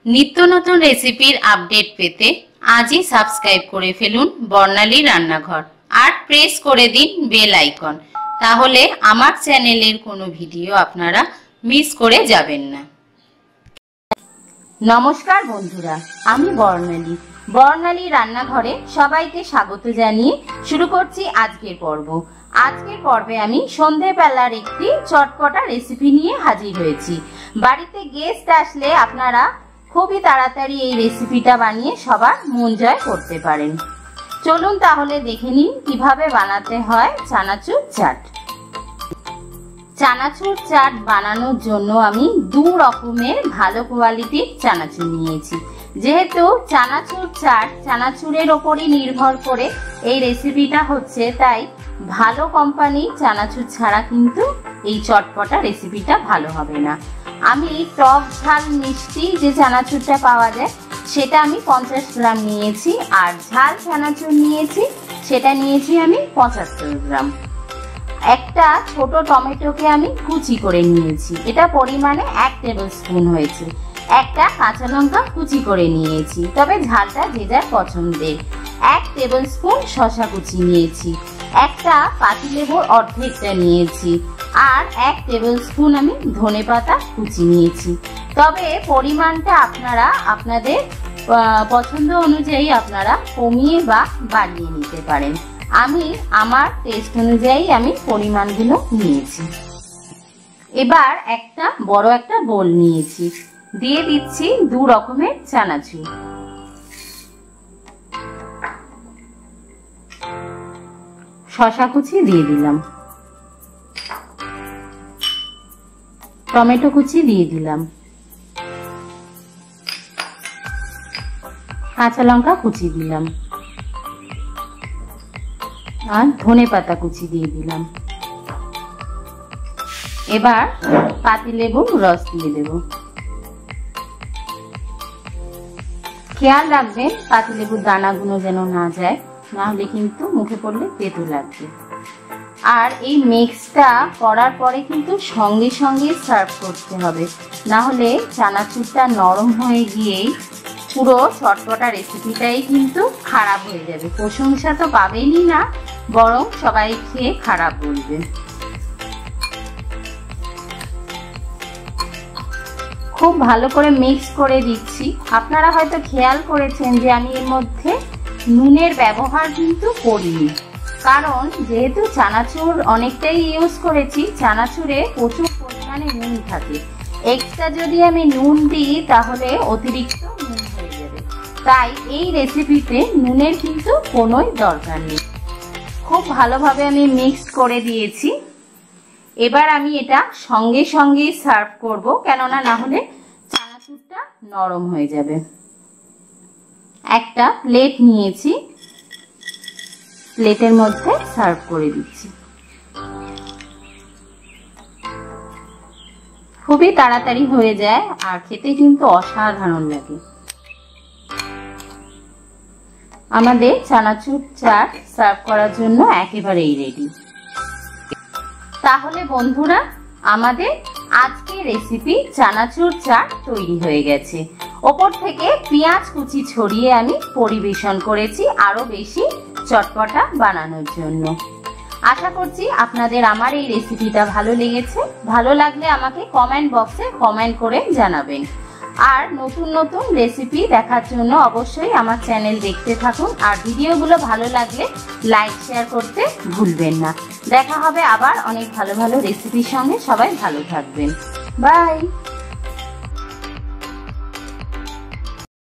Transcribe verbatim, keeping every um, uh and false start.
নিত্য নতুন রেসিপির আপডেট পেতে আজই সাবস্ক্রাইব করে ফেলুন বর্ণালী রান্নাঘর আর প্রেস করে দিন বেল আইকন, তাহলে আমার চ্যানেলের কোনো ভিডিও আপনারা মিস করে যাবেন না। নমস্কার বন্ধুরা, আমি বর্ণালী বর্ণালী রান্নাঘরে সবাইকে স্বাগত জানিয়ে শুরু করছি আজকের পর্ব। আজকের পর্বে আমি সন্ধেবেলার একটি চটপটা রেসিপি নিয়ে হাজির হয়েছি। বাড়িতে গেস্ট আসলে আপনারা খুবই তাড়াতাড়ি এই রেসিপিটা বানিয়ে সবার মন জয় করতে পারেন। চলুন তাহলে দেখে নিন কিভাবে বানাতে হয় চানাচুর চাট। চানাচুর চাট বানানোর জন্য আমি দু রকমের ভালো কোয়ালিটির চানাচুর নিয়েছি। যেহেতু চানাচুর চাট চানাচুরের ওপরই নির্ভর করে এই রেসিপিটা হচ্ছে, তাই ভালো কোম্পানির চানাচুর ছাড়া কিন্তু এই চটপটা রেসিপিটা ভালো হবে না। আমি টক ঝাল মিষ্টি যে চানাচুরটা পাওয়া যায় সেটা আমি পঞ্চাশ গ্রাম নিয়েছি, আর ঝাল চানাচুর নিয়েছি সেটা নিয়েছি আমি পঁচাত্তর গ্রাম। একটা ছোট টমেটোকে আমি কুচি করে নিয়েছি, এটা পরিমাণে এক টেবিল স্পুন হয়েছে। একটা কাঁচা লঙ্কা কুচি করে নিয়েছি, তবে ঝালটা যে যার পছন্দের। এক টেবিল স্পুন শসা কুচি নিয়েছি, একটা পাতিলেবুর অর্ধেকটা নিয়েছি, আর এক টেবিল স্পুন আমি ধনেপাতা কুচি নিয়েছি। তবে পরিমাণটা আপনারা আপনাদের পছন্দ অনুযায়ী আপনারা কমিয়ে বা বাড়িয়ে নিতে পারেন। আমি আমার টেস্ট অনুযায়ী আমি পরিমাণগুলো নিয়েছি। এবার একটা বড় একটা বোল নিয়েছি, দিয়ে দিচ্ছি দু রকমের চানাচুর। শসা কুচি দিয়ে দিলাম, টমেটো কুচি দিয়ে দিলাম, কাঁচা লঙ্কা কুচি দিলাম, আর ধনেপাতা কুচি দিয়ে দিলাম। এবার পাতিলেবুর রস দিয়ে দেব। খেয়াল রাখবেন পাতিলেবুর দানাগুলো যেন না যায়, না হলে কিন্তু মুখে পড়লে তেতো লাগবে। আর এই মিক্সটা করার পরে কিন্তু সঙ্গে সঙ্গে সার্ভ করতে হবে, না হলে চানাচুরটা নরম হয়ে গিয়েই পুরো চটপটা রেসিপিটাই কিন্তু খারাপ হয়ে যাবে। প্রশংসা তো পাবেনই না, বরং সবাই খেয়ে খারাপ বলবে। খুব ভালো করে মিক্স করে দিচ্ছি। আপনারা হয়তো খেয়াল করেছেন যে আমি এর মধ্যে নুনের ব্যবহার কিন্তু করিনি, কারণ যেহেতু চানাচুর অনেকটাই ইউজ করেছি, চানাচুরে প্রচুর পরিমাণে নুন থাকে। এক্সট্রা যদি আমি নুন দিই তাহলে অতিরিক্ত নুন হয়ে যাবে, তাই এই রেসিপিতে নুনের কিন্তু কোনোই দরকার নেই। খুব ভালোভাবে আমি মিক্স করে দিয়েছি। এবার আমি এটা সঙ্গে সঙ্গে সার্ভ করব, কেননা না হলে চানাচুরটা নরম হয়ে যাবে। একটা প্লেট নিয়েছি, প্লেটের মধ্যে সার্ভ করে দিচ্ছি। খুবই তাড়াতাড়ি হয়ে যায় আর খেতে কিন্তু অসাধারণ লাগে। আমাদের চানাচুর চাট সার্ভ করার জন্য একেবারেই রেডি। তাহলে বন্ধুরা, আমাদের আজকের রেসিপি চানাচুর চাট তৈরি হয়ে গেছে। ওপর থেকে পেঁয়াজ কুচি ছড়িয়ে আমি পরিবেশন করেছি আরো বেশি চটপটা বানানোর জন্য। আশা করছি আপনাদের আমার এই রেসিপিটা ভালো লেগেছে। ভালো লাগলে আমাকে কমেন্ট বক্সে কমেন্ট করে জানাবেন। আর নতুন নতুন রেসিপি দেখার জন্য অবশ্যই আমার চ্যানেল দেখতে থাকুন, আর ভিডিওগুলো ভালো লাগলে লাইক শেয়ার করতে ভুলবেন না। দেখা হবে আবার অনেক ভালো ভালো রেসিপির সঙ্গে। সবাই ভালো থাকবেন। বাই।